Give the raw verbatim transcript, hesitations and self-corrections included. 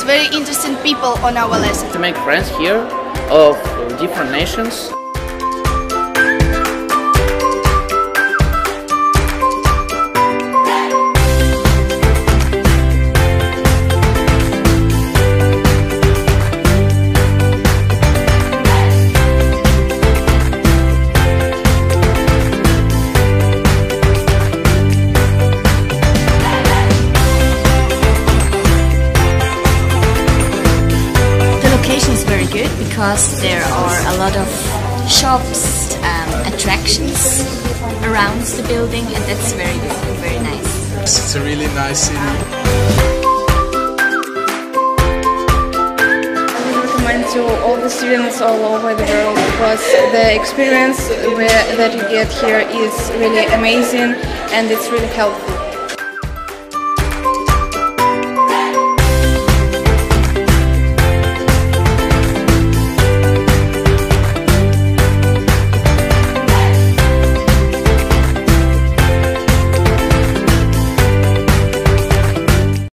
very interesting people on our lesson. To make friends here of different nations. Because there are a lot of shops, um, attractions around the building, and that's very good and very nice. It's a really nice city. I would recommend to all the students all over the world because the experience where, that you get here is really amazing and it's really helpful.